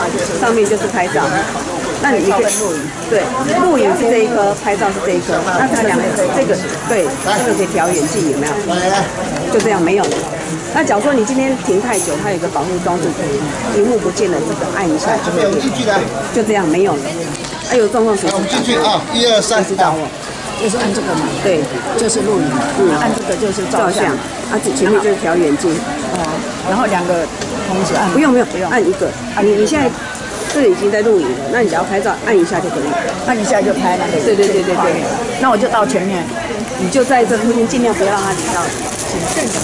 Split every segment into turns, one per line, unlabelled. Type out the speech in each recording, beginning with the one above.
上面就是拍照。那你可以对，录影是这一颗，拍照是这一颗。那它两个这个对，这个可以调远近有没有？就这样没有了。那假如说你今天停太久，它有一个保护装置，屏幕不见了，这个按一下就会变。就这样没有了。还有状况随时。我们进去啊，1、2、3，知道哦。就是按这个嘛，对，就是录影，按这个就是照相，前面就是调远近，然后两个同时按，不用，按一个，你现在这个已经在录影了，那你只要拍照按一下就可以，按一下就拍那个，对，那我就到前面，你就在这附近尽量不要让它离到谨慎的。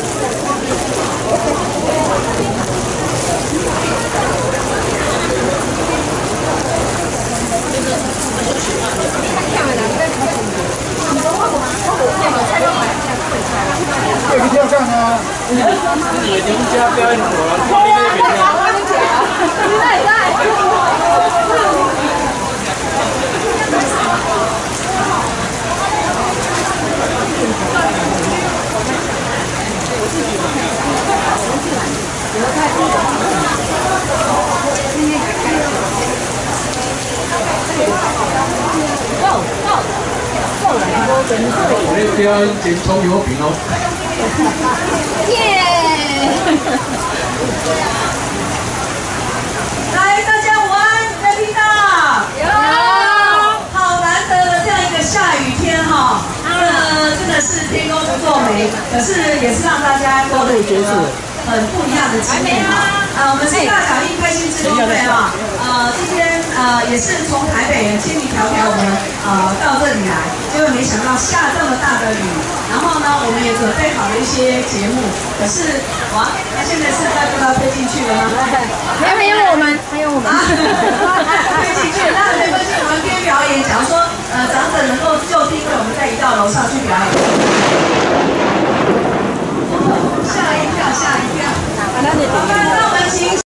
这个跳上啊！你们家表演我，你那边我那边真葱油饼哦。
耶！来，大家午安，有听到？有。好难得的这样一个下雨天哈，真的是天公不作美，可是也是让大家都有一个很不一样的经验哈。我们是大小印开心志工队哈，今天也是从台北千里迢迢我们到这里来，结果没想到下这么大的雨，然后呢我们也准备好了一些节目，可是哇，那现在是不知道推进去了吗？
还有我们
推进去，那没关系，我们边表演，假如说长者能够就地，我们再移到楼上去表演。